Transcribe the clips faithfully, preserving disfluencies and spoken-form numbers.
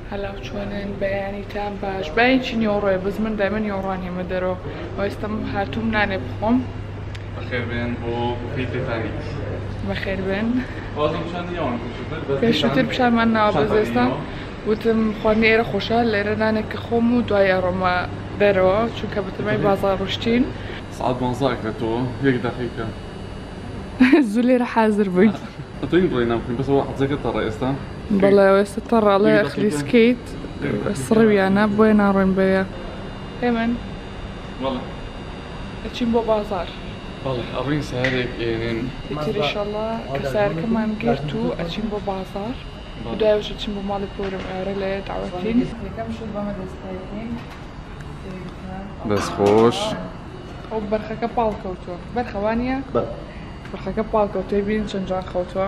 هلا وشونن بياني تام باش باين شن يورو بس من دائما يوراني مدرو ويستم هاتوم ناني بخم بخير بين بو في تيتانيك بخير بين والله مشان يوم كيف شو تربشان منا بزستا وتم خواني إيرا خوشا ليرا نانك خومو دوايا روما درو شو كبت معي بازار وشتين صعد منظرك لتو هيك دقيقة الزولي رح حازر بي أتوين برينا ممكن بس هو حتذكر الرئيسة بالله ويستطر على أخلي سكيت الصربي أنا بوينا روين بيا هيمن والله اتشين بو بازار والله أرين سهرك يعني كتير إن شاء الله كسار كمان قرتو اتشين بو بازار ودايوش اتشين بو مالي بورم أرلي دعوتين كم شو بما دستايقين بس خوش وبرخة كبالكوتو برخة وانيا برخة كبالكوتو تبين شنجان خوتو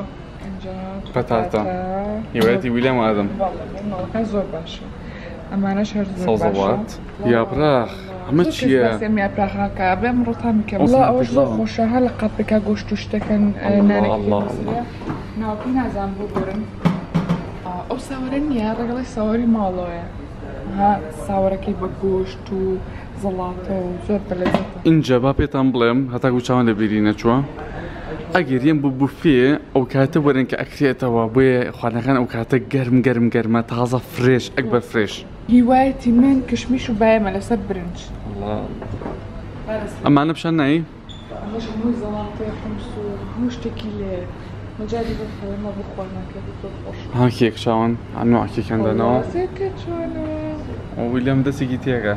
بتاتا يواتي ويليام وآدم والله كان زور باشا أما أنا شهر زور باشا صوصوات يا براخ عملت يا بس يا براخ هكا بمرتها مكمل لا أوش زور خوشة هلا قبك أقوش تشتكن الله الله الله ناوكينا زنبو برن أو صورن يا رجل صوري مالويا ها صوركي بقوشتو زلاطو زور بلزتو اینجا با پیتام بلم هتا گوشان لبیرینه چوا اگریم بو بوفیه او کاته ورن که اکریت و بوی خوانکان او کاته گرم گرم گرم تازه فريش اکبر فريش هوايتي من كشميش وبايمة لسبرنج الله اما انا بشان ناي مش مو زلاطي حمصو مش تكيلة مجالي بخوي ما بخوانا كيف بتفرش ها كيك شاون عنو كيك عندنا سكت شوانا ويليام دسي جيتيغا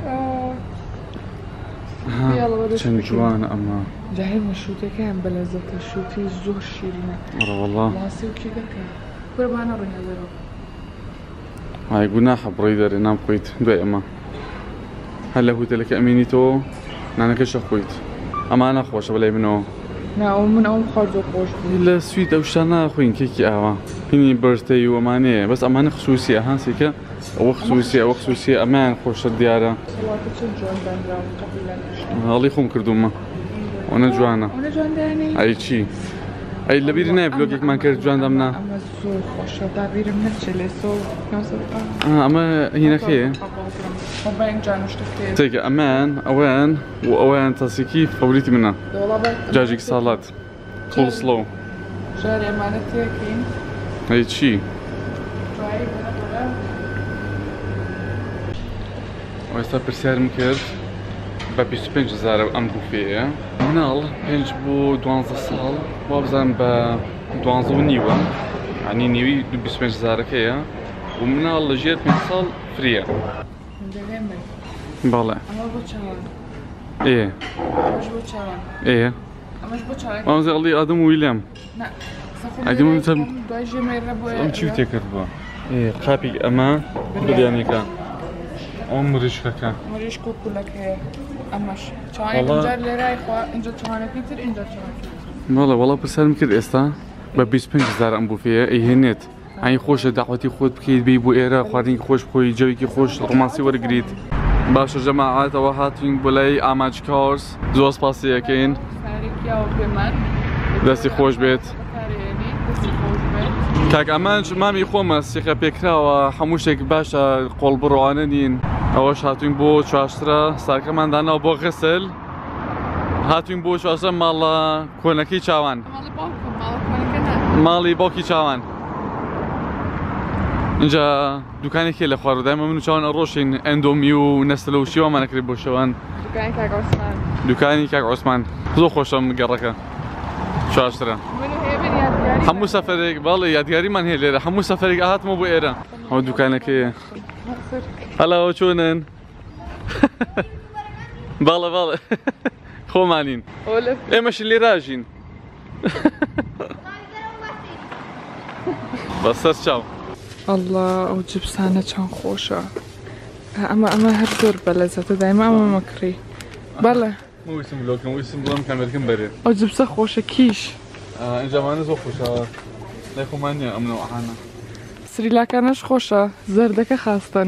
ها شن جوان اما جاهل مشروطي كان بلزت الشوتي الزهر شيرينة اه والله لاسي وكي دكا قربانا رونا درو هاي قناحة بريدر انام قويت دوي اما هلا هو تلك امينيتو نانا كش قويت اما انا خوش بلاي منو نا من أم خارجو خوش لا سويت او شانا خوين كيكي اوا هني بيرثداي واماني بس امانه خصوصيه ها سيكا او خصوصيه او خصوصيه امان خوش الدياره الله يخون كردوما وانا جوانا وانا جوان داني اي شي اي اللي بيرنا بلوكك ما كرت جوان دمنا اما زور خوش دابير من الجلسو اه اما هنا خيه وبين جانوش تكتير تيك امان اوان واوان تاسيكي فوريتي منها دجاجك سالاد كول سلو جاري امانتي كين اي شي ويستا برسيار مكرد بابي سبنج زارو ام بوفيه منال بنج بو دوانزا صال وابزان با دوانزا ونيوة يعني نيوي بي سبنج زارك هي ومنال جيت من صال فريا بالا اما بوچان ايه مش بوچان ايه مش بوچان ما زي الله ادم ويليام لا اجي من تم دايجي ميربو ام شو تكربا ايه قابي اما برياني كان اون مريش كان مريش كوكولك هي امش چای اینجا لرای خوا اینجا چانه پیتر اینجا چانه والله والله برسالم كده استا ببيس بنج زار ام بوفيه اي هنت عين خوش دعوتي خود بكيد بيبو ايرا خوارين خوش بخوي جويكي خوش رومانسي ورقريد باش جماعات وهاتين بولاي اماج كارز زوس باسي اكين ساريكيا وبمن دستي خوش بيت دستي خوش بيت كاك امانج مامي خومس يخا بكرا وحموشك باشا قول بروانين اواش هاتين بو چاشترا ساركا من دانا بو غسل هاتين بو چاشترا مالا كونكي چاوان مالي باكم مالا كونكي مالي باكي چاوان اینجا دکانی که لخوارو دائما منو چون روشین اندومیو نسلو شیوا من اکری بوشوان دکانی که عثمان دکانی که عثمان زو خوشم گرکه شو اشترا منو هي بن يادگاری همو سفرك والله يادگاری من هي ليره همو سفرك هات مو بو ايرا هو دکانی که هلا چونن بالله بالله خو مانين اولف ايمش اللي راجين بس تشاو الله او جبسانه چان خوشه اما اما هر دور بلزت دائما اما مكري بله مو اسم بلوك مو اسم بلوم كامل كم بري او جبسه خوشه كيش اه انجا ما نزو خوشه ليكو مانيا امنو احانا سريلاكانش خوشه زردك خاصتن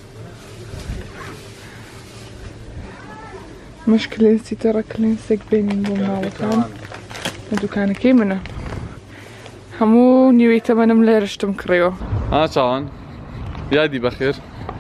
مش كلينسي ترى كلينسيك بينين بومالكان دكان كيمنا همو نيويتا من مليرشتم كريو ها چاوان يادي بخير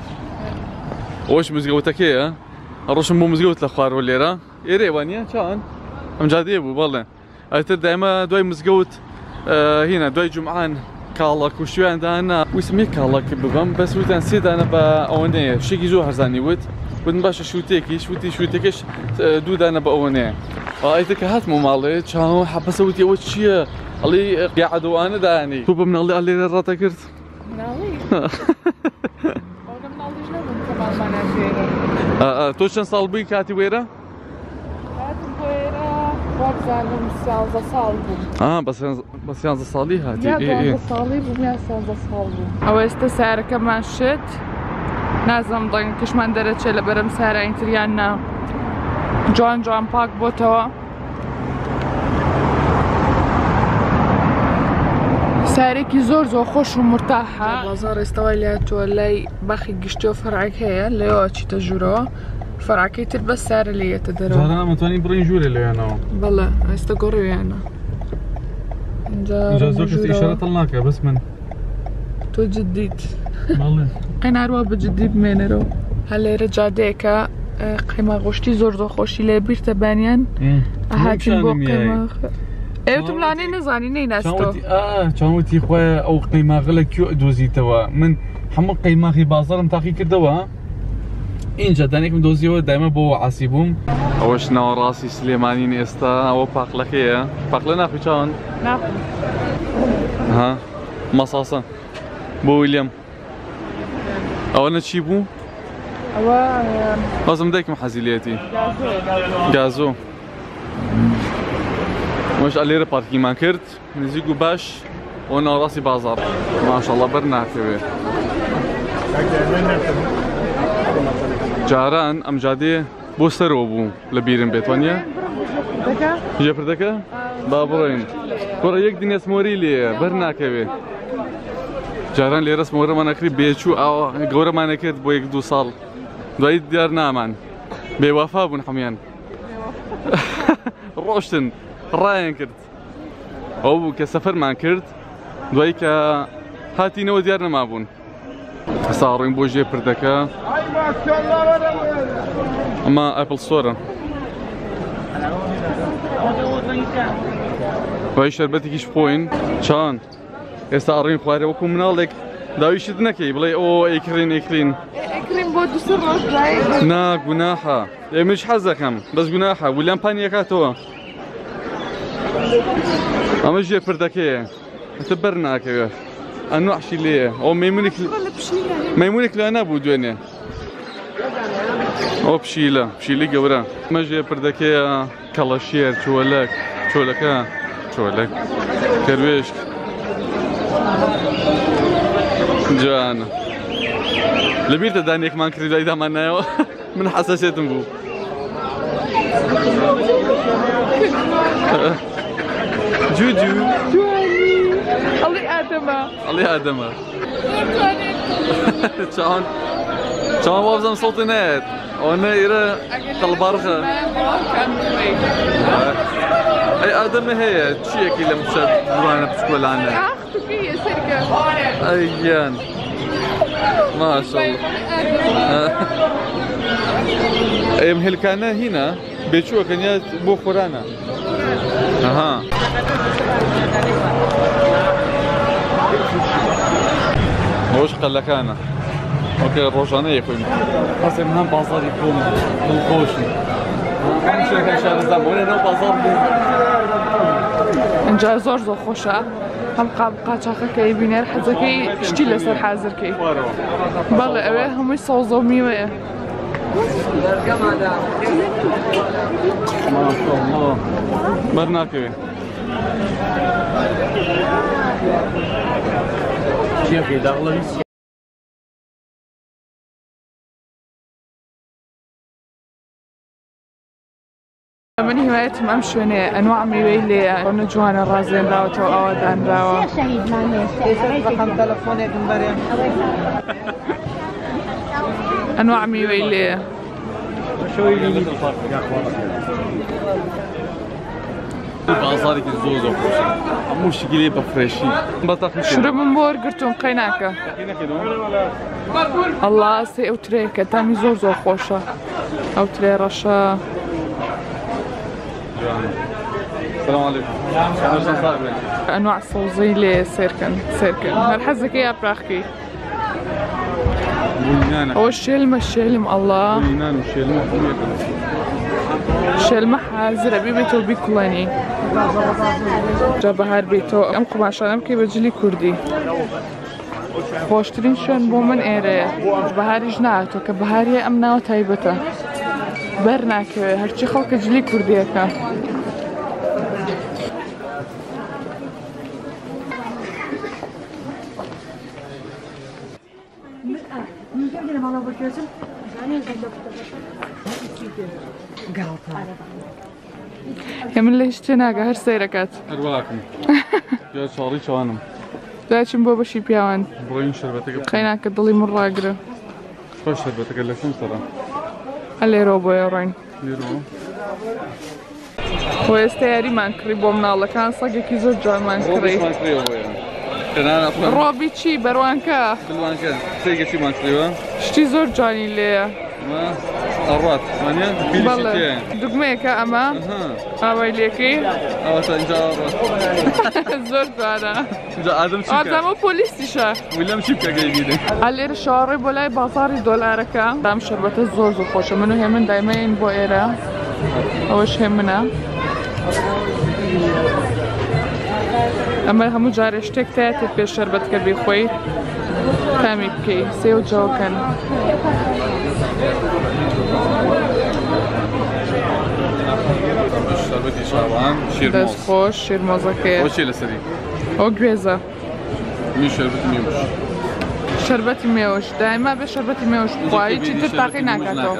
وش مزقوتك هي الروش مو مزقوت لخوار والليرة إيري وانيا كان أم جادي أبو والله أتر دائما دوي مزقوت آه هنا دوي جمعان كالك وشو عندنا ويسميه كالك ببام بس وتن سيد أنا بأونية شيء يزوج هرزاني ود ودن باش شو تيكي شو تي شو تيكش دود أنا بأونية أيتك هات مو مالي كانوا حب أسوي وش شيء اللي قاعدوا أنا داني توب من اللي اللي رات كرت من اللي أنا من اللي شنو كمان ما نشيره آه آه توشن صالبي كاتي ويرا كاتي ويرا وابزالهم سالزة صالبو اه بس بس يانز صالي هاتي يا ايه ايه صالب ويا سالزة صالبو أو استسعر كمان شت نازم ضن كش ما ندرت شيء لبرم سعر إنتريانا جوان جوان باك بوتوا سعرێکی زۆر زۆر خۆش و مرتاحە بازار ئێستاوای لاتووە لای باخی گشتی و فەرعێک هەیە لەوە چیتە ژوورەوە فەرعەکەی تر بەس سارە لێیەتە دەرەوە جاران متوانین بڕین ژوورە لەوێنەوە بەڵێ ئێستا گۆڕیویانە اینجا زۆر کەس ئیشارەت هەڵ ناکە بەس من تۆ جددیت بەڵێ قەیناروە بەجددی بمێنەرەوە هە لێرە جادەیەکە قەیماغۆشتی زۆر زۆر خۆشی لێ بیرتە بانیان ئەهاتین بۆ قەیماغ ئێوتم لانەی نەزانی نەیناستەوە ئا چاوتی خۆی ئەو قەیماغە لە کوێ دۆزیتەوە من هەموو قەیماغی بازارم تاقی کردەوە اینجا دانێکم دۆزیەوە دایمە بۆ عاسی بووم ئەوەش ناوەڕاستی سلێمانین ئێستا ئەوە پاقلەکەیە پاقلە ناخوی چاوان ناخۆم ها مەساسە بۆ ویلیام ئەوە نەچی بوو ئەوە بەزم دایکم حەزی لێتی گازۆ وش عليه باركي ما كرت نزيقو باش وانا راسي بازار ما شاء الله برنا كبير جاران ام جادي بو سرو بو لبيرن بيتوانيا جا بردكا بابرين كورا يك دنيا سموري لي برنا كبير جاران لي رسم ورا ما نكري بيچو او غورا ما نكرت بو يك دو صال دوي ديار نامان بوفا بن حميان روشتن ڕایان کرد ئەو بوو کە سەفەرمان کرد دوایی کە هاتینەوە دیار نەمابوون ئێستا ڕووین بۆ ژێ پردەکە ئەمە ئەپڵ ستۆرە دوایی شەربەتێکیش بخۆین چاوان ئێستا ئەڕووین خوارێ وەکو مناڵێک داویشت نەکەی بڵێ ئەو ئەیکڕین ئەیکڕین ئەیکڕین بۆ دووسێ ڕۆژ ڕای نا گوناحە ئێمەش حەز دەکەم بەس گوناحە ویلیام پانیەکاتەوە ئەمە ژێ پردەکەیە ئەتە بەر ناکەوێت ئەنوعشی لێیە ئەو مەیمونێک مەیمونێک لە نەبوو دوێنێ ئەو پشیلە پشیلی گەورە ئەمە ژێ پردەکەیە کەڵەشێر چۆلەک چۆلەکە چۆلەک کەروێشک جوانە لەبیرتە دانێکمان کردی دوای دامان نایەوە من حەساسێتم بوو جوجو جوانی ئەڵی ئادەمە ئەڵێ ئادەمە چاوان چاوان وابزەم سەڵتی نایەت ئەوەنە ئێرە قەڵبارخە ئەی ئادەمە هەیە چیەکی لەم شە دوانە پشکۆلانە ئەی گیان ماشەڵڵا ئەم هێلکانە هینە بێچووەکەنیا بۆ خۆرانە ئەها ئەوەش قەلەکانە ئەوکە ڕۆژانەیە خۆین قەسێم هەم بازاڕی خۆم دڵخۆشن هەم شتێکەکان شارەزدام وەرە نەو بازاڕ بوو ئەنجا زۆر زۆر خۆشە هەم قاچاقەکەی بینێر حەزەکەی شتی لەسەر حازرکەی بەڵێ ئەوێ هەمووی سەوزە و میوەیە ماشاءالله بەر ناکەوێ چیەکەی داڵەوی من هوايتم ئەم شوێنەیە ئەنواع میوەی لێیە ئەوە جوانە ڕازێنراوەتەوە ئەوە دانراوە ئەنواع میوەی لێیە بازارێکی زۆر زۆر خۆشە هەموو شتێکی بە فرێشی بەتەقی شربم بۆ وەرگرتوم قەیناکە ئەڵڵا سێ ئەو ترەیەکە تامی زۆر زۆر خۆشە ئەو ترێ ڕەشە السلام عليكم أنواع صوزي لي سيركن سيركن هالحزك يا براخكي هو الشلم الشلم الله الشلم حازر بيبيتو بيكولاني جابهار بيتو أم قماشان أم كي بجلي كردي خوشترين شون بو من إيري بهاري جناتو كبهاري أم ناو تايبتا برناك هرشي خلق جلي كرديكا يا من ليش تناقة هر سيركات هر ولاكم يا صاري شوانم لكن بابا شي بيوان بروين شربتك خيناك ضلي مرة أقرأ خوش شربتك اللي كم ترى اللي روبو يا رين ليرو هو استياري مانكري بومنا الله كان صقك يزور جوان مانكري مانكري هو يعني روبي تشي بروانكا بروانكا تيجي شي مانكري شتي زور جاني ليه ما الرات مانيا بالله دقميكا أما أوي ليكي أو تنجا زور جانا جا آدم شبكة آدمو بوليسي شا ولا مشبكة جايبينه على الشارب ولا بازاري دولاركا دام شربت الزور زور خوشة منو همن دايما ينبو إيرا أوش همنا أما همو جاري اشتك تاتي في الشربت كبي خوي تامي بكي سيو جوكن شربتي شعبان شير موز دست خوش شير موزكي وشي لسري أو جويزة مين شربتي ميوش شربتي ميوش دايما بشربتي ميوش بخواي چي تتاقي ناكاتو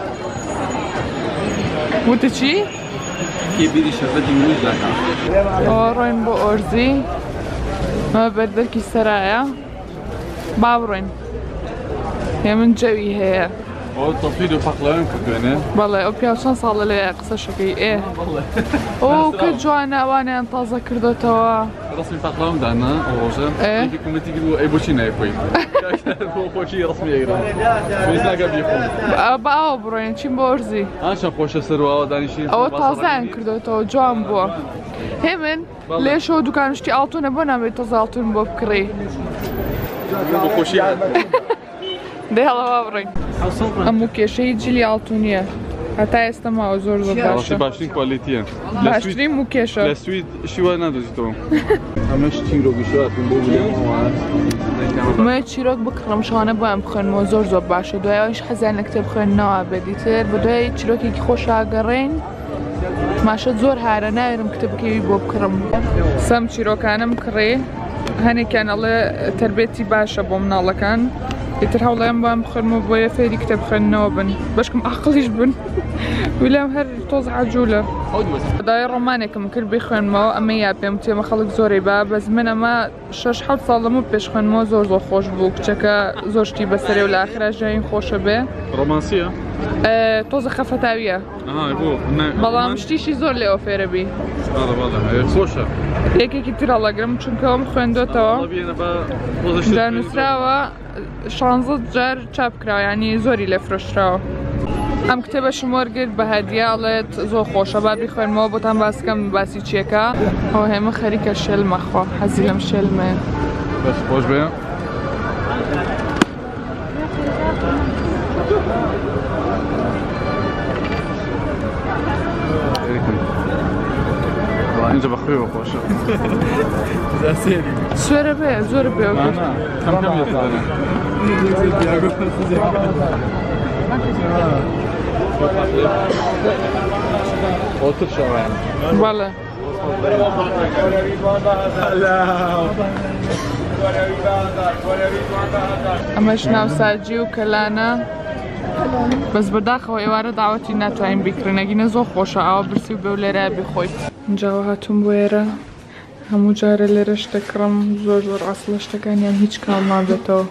وتشي كي بيدي شربتي ميوش لاكا أوروين بو أرزي ما بدركي سرايا باورين هي من جوي هي او تصوير فقلان كدوينه والله او بيوشان صار لي قصه شكي ايه والله او كجوانا وانا انتظر كردوتوا رسمي فقلان دانا اوجه ايه كيكم تيجي اي بوشي نايفوي هو خوشي رسمي يقرا مثل بيخون باو بروين چیم بورزي عشان خوش سروا دانشي او تازه كردوتوا جوان بو همن ليش هو دكانشتي altone بنا بي تازه altone بو بكري خوشي ده هلا بروين امو كيشي جلي altoniye حتى يستمعوا زور زور باشا باشين كواليتيه باشتري مكيشة لسويد شو ندوزي تو همش تيرو بيشات بوبليان ما تشيروك بكرم شانه بایم بخون ما زور زور باشه دوایش حزن نکتب خون نه بدیتر بدوی تشيروكي که خوش آگرین ماشد زور هاره نایرم کتب کی بو بکرم سام تشيروكانم كري هني كان الله تربيتي باشا بومنا الله كان يتر هوليان بایم بخون ما بوی فيدي كتب خون نوبن باشكم عقليش بن ولام هر توز عجوله داير رومانيكم كل بيخون ما اما يابيم تي ما خلق زوري با بس من اما شش حد صالمو بيش خون ما زور زور خوش بوك چكا زورشتي بسري والاخره جايين خوشه به رومانسيه اه توز خفتاويه اه يبو والله مشتي شي زور لي اوفير بي هذا والله خوشه هيك كتير الله قرم چونكم خوندو تو والله انا با وظيفه دانسراوا شانزت جار چاپ کرا يعني زوري لفروشراو ام كتابه شمار گرد به هدیه علت زو خوشه بعد بخوین ما بودم بس کم بسی چیه که او همه خریک شلم خوا حزیلم شلمه بس خوش بیا اینجا بخوی و خوشه زاسیری سوره به زور به نه نه کم کم یاد otur şavan. Valla. اما شناو ساجي وكلانا بس بداخل ايوارا دعوتي ناتوين بكرن اگه زو خوشه او برسي بوليرا بخوي جاوهاتم بويرا همو جاره لرش تكرم زور زور اصلش تكن يعني هيچ كام نابتو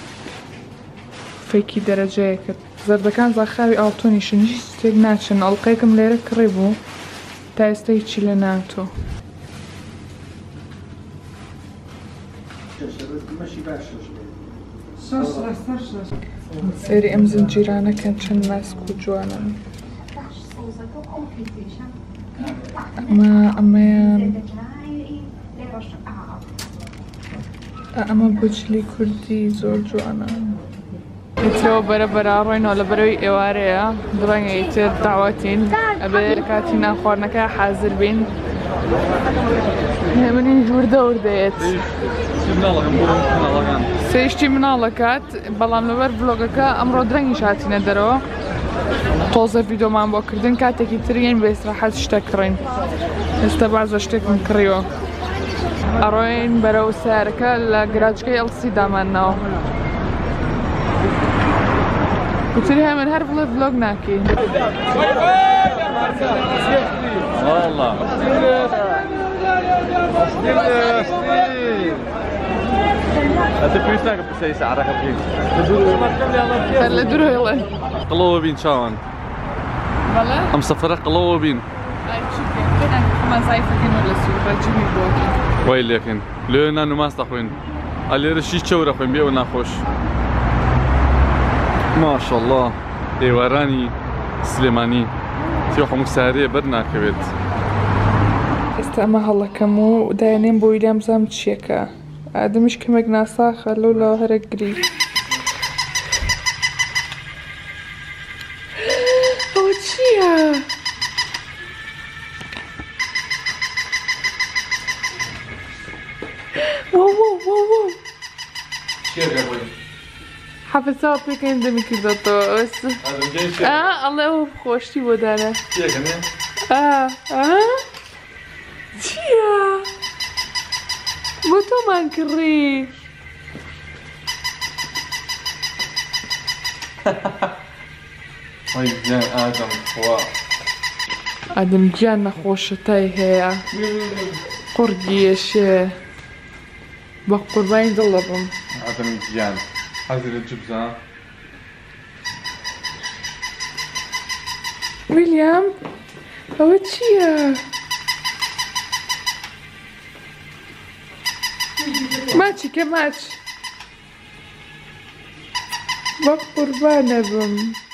فيكي درجه كت زردكان زاخاوي التونيشن هيچ تيگ ناچن القيكم ليرا كريبو تا ئێستا هیچی لە ناتۆ. سێری ئەم زنجیرانەکەن چەند ماسک و جوانن. ئەمە ئەمەیان ئەمە بوجلی کوردی زۆر جوانە. ئیترەوە بەرە بەراڕۆینەوە لە بەرەوەی ئێوارەیە دڕەنگە ئیتر داوەتین ئەبێ کاتی نان خواردنەکە حازر بین. منی وردە وردەیەت سێشتی مناڵەکات بەڵام لەبەر ڤلۆگەکە ئەمڕۆ درەنگیش هاتینە دەرەوە تۆزە ڤیدۆمان بۆ کردن کاتێکی تریان بە ئیستراحەت شتە کڕین. ئێستا بازۆ شتێکم کڕیوە. ئەڕۆین بەرەو سیارەکە لە گراجگەی ئەڵسی دامانناوە. وتری هەمن هەر بڵێ ڤلۆگ ناکەی. هذا بيس ناقص بس هي سعرها خفيف. هلا درويلة. قلوة بين شان. ولا؟ أم سفرة قلوة بين. أي شيء كذا ما زايفة كنا ولا سوبر جيمي بوكي. ويل لكن لونا نو ما استخوين. اللي رشي تشور أخوين بيو ناخوش. ما شاء الله. إيواراني سليماني. في حمو سهرية برنا كبيت. استأمه الله كمو داينين بويلام زام تشيكا. آدمش كمك ناساخة لولا هرقري. هو تشيا واو واو واو واو شير يا ابوي. حافظها بيكين دمي كده توس. اه الله هو خوشتي بودانا. شير كمان. اه اه تشيا بوتو مان كري. هاي جان آدم خوا. آدم جان نخوشتاي هيا. قرقيش بقربين ضلبهم. آدم جان. حازر الجبزة. ويليام هو تشيا ماتشي كماتش بقربان ابم.